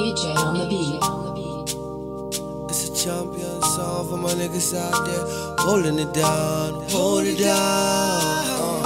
DJ on the beat. It's a champion song for my niggas out there, holding it down, hold it down.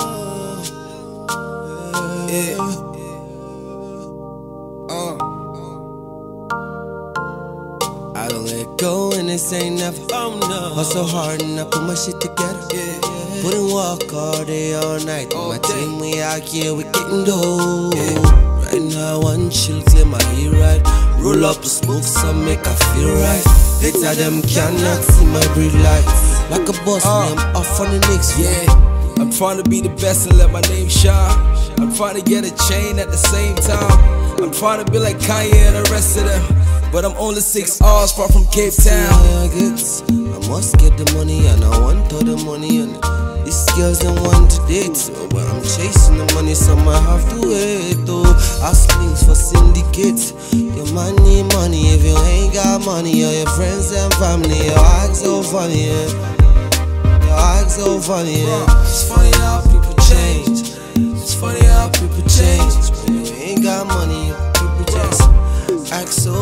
I don't let go and this ain't never. Hustle hard and I put my shit together. Put in work all day, all night. My team, we out here, we getting dough. Right now, one chill, clear my heat right. Roll up the smoke, some make I feel right. Later, them cannot see my breed light. Like a boss, me, I'm off on the next flight. I'm trying to be the best and let my name shine. I'm trying to get a chain at the same time. I'm trying to be like Kanye and the rest of them, but I'm only 6 hours far from Cape Town. I must get the money and I want all the money, and these girls don't want to date, so when I'm chasing the money, some I have to wait. Oh, ask links for syndicates. Your money, money, if you ain't got money, or your friends and family, your acts so funny, yeah. Your acts so funny, yeah. It's funny how people change. It's funny how people change. When you ain't got money, people just act so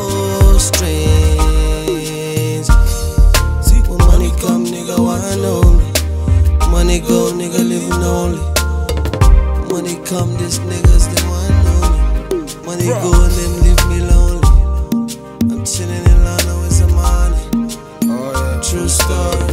strange. See, when money come, nigga wanna know me. Money go, nigga living lonely. Money come, these niggas, they wanna know me. Money go and them leave me lonely. I'm chilling in London with some money. Oh yeah, true story.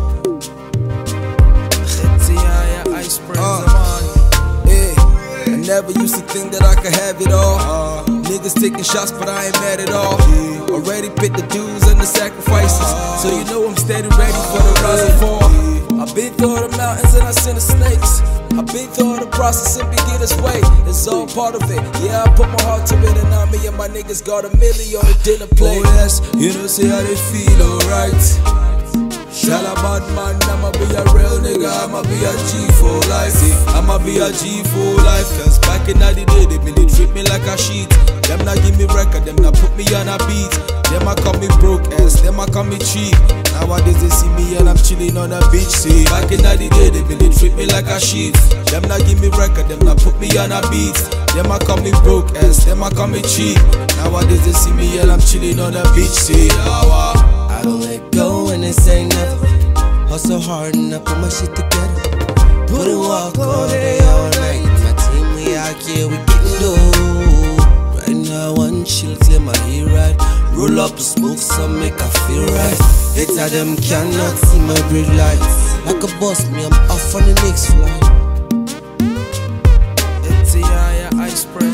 I never used to think that I could have it all. Niggas taking shots, but I ain't mad at all. Already picked the dues and the sacrifices, so you know I'm steady ready for the rise and fall. I've been through the mountains and I seen the snakes. I've been through the process and beginner's way. It's all part of it. Yeah, I put my heart to it, and now me and my niggas got $1 million on the dinner plate. Oh yes, you know see how they feel, alright. Shall a bad man, I'ma be a real nigga, I'ma be a G for life. I'ma be a G for life. Cause back in the day, they been treat me like a sheet. Them not give me record, them not put me on a beat. Them a call me broke ass, them a call me cheap. Nowadays they see me and I'm chilling on a beach. See, back in the day, they been treat me like a sheet. Them not give me record, them not put me on a beat. Them a call me broke ass, them a call me cheap. Nowadays they see me and I'm chilling on a beach. See, I don't let go and this ain't never. Hustle hard and I put my shit together. Put in work all day, all night. My team, we out here, we getting dough. Right now, one chill, clear my heat right. Roll up the smoke, some make I feel right. Later, them cannot see my breed light. Like a boss, me, I'm off on the next flight. It's Iyanya, ice press.